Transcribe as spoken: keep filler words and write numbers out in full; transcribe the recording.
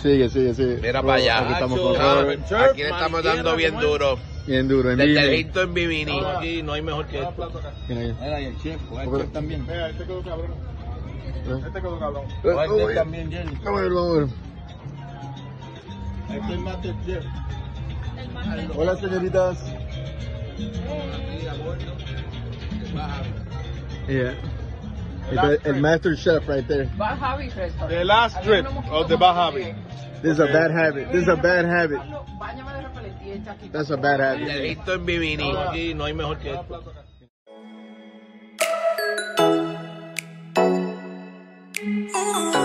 Sigue, sigue, sigue. Mira para allá. Aquí estamos con Ah, Robert. aquí le estamos dando bien duro. Bien duro. En Desde el Bimini. Hilton en Bimini. Aquí no hay mejor que esto. Mira, y el chef, o el chef también. Mira, este quedó cabrón. Este quedó cabrón. O el chef también, Jenny. Vamos a ver, vamos a ver. Este es el Master Chef. Hola, señoritas. Yeah. El, el master chef right there. Bahamas restaurant. The last trip of the Bahamas. This is a bad habit. This is a bad habit. Báñame de repelentí en Chaquita. That's a bad Desde el habit. Hilton en Bimini. Aquí no hay mejor que esto. Oh.